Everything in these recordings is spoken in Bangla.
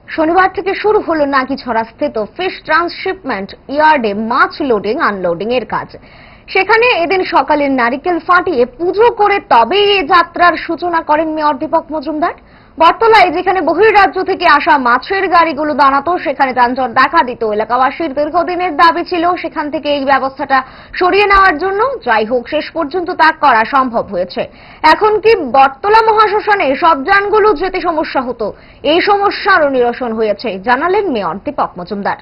শনিবার থেকে শুরু হলো নাগিছড়া স্থিত ফিশ ট্রান্সশিপমেন্ট ইয়ার্ডে মাছ লোডিং আনলোডিং এর কাজ। সেখানে এদিন সকালে নারিকেল ফাটিয়ে পুজো করে তবেই এই যাত্রার সূচনা করেন মেয়র দীপক মজুমদার। বটতলায় যেখানে বহির্রাজ্য থেকে আসা মাছের গাড়িগুলো দাঁড়াতো সেখানে যানজট দেখা দিত। এলাকাবাসীর দীর্ঘদিনের দাবি ছিল সেখান থেকে এই ব্যবস্থাটা সরিয়ে নেওয়ার জন্য। যাই হোক, শেষ পর্যন্ত তা করা সম্ভব হয়েছে। এখন কি বটতলা মহাশ্মশানে সব যানগুলো যেতে সমস্যা হতো? এই সমস্যারও নিরসন হয়েছে, জানালেন মেয়র দীপক মজুমদার।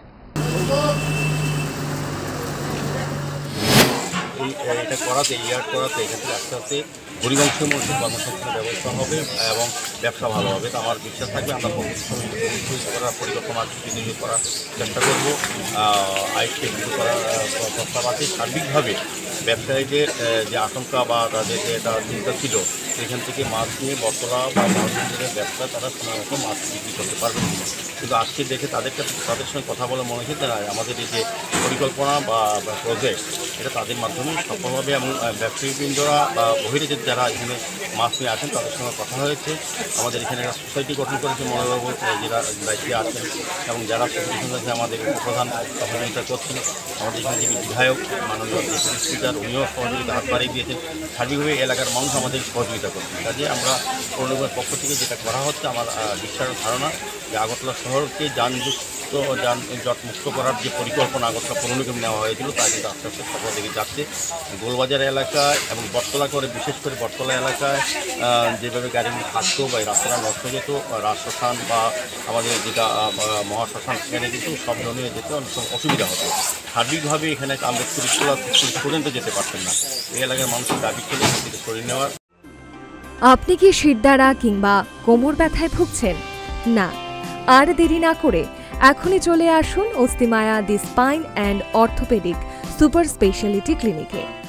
এটা করাতে ইয়ার্ড করাতে এক্ষেত্রে আস্তে আস্তে গরিবাংশের মধ্যে কর্মসংস্থানের ব্যবস্থা হবে এবং ব্যবসা ভালো হবে। তো আমার বিশ্বাস থাকবে আমরা করার পরিকল্পনা তৈরি করার চেষ্টা করব। আইনকে শুরু করার প্রস্তাব আছে। সার্বিকভাবে ব্যবসায়ীদের যে আশঙ্কা বা তাদের যে একটা চিন্তা ছিল সেখান থেকে মাছ নিয়ে বটতলা বা মহাজনদের ব্যবসা তারা সময় মতো মাছ বিক্রি করতে পারবেন। কিন্তু আজকে দেখে তাদের সঙ্গে কথা বলে মনে হচ্ছে তারা আমাদের এই যে পরিকল্পনা বা প্রজেক্ট এটা তাদের মাধ্যমে সফল হবে এবং ব্যবসায়ীবৃন্দরা বা বহিরাজ্যের যারা এখানে মাছ নিয়ে আসেন তাদের সঙ্গে কথা হয়েছে। আমাদের এখানে একটা সোসাইটি গঠন করেছে মনোবাবু যারা দায়িত্বে আছেন এবং যারা সোসাইটি আমাদের উপপ্রধান সহযোগিতা করছেন। আমাদের এখানে যে বিধায়ক মাননীয় স্পিকার উনিও সহযোগিতা হাত বাড়িয়ে দিয়েছেন। সার্বিকভাবে এলাকার মানুষ আমাদের সহযোগিতা করছেন। কাজে আমরা পৌর নিগমের পক্ষ থেকে যেটা করা হচ্ছে আমার বিশ্বাস ধারণা যে আগরতলা শহরকে যানজট মুক্ত করার যে পরিকল্পনা আগরতলা পৌর নিগম নেওয়া হয়েছিল তা কিন্তু আস্তে আস্তে সফল দিকে যাচ্ছে। গোলবাজার এলাকায় এবং বটতলা করে বিশেষ করে বটতলা এলাকায় যেভাবে গাড়িগুলি থাকতো বা রাস্তাটা নষ্ট হয়ে যেত, রাজশ্মশান বা আমাদের যেটা মহাশ্মশান সেখানে কিন্তু সব ধরনের যেতে অনেক অসুবিধা হতো। সার্বিকভাবে এখানে আম্বেদকর স্টুডেন্টও যেতে পারতেন না। এই এলাকার মানুষের দাবি ছিল সেটিকে সরিয়ে নেওয়ার। আপনি কি শিরদাঁড়া কিংবা কোমর ব্যথায় ভুগছেন? না, আর দেরি না করে এখনই চলে আসুন Asthimaya the spine and orthopedic super speciality ক্লিনিকে।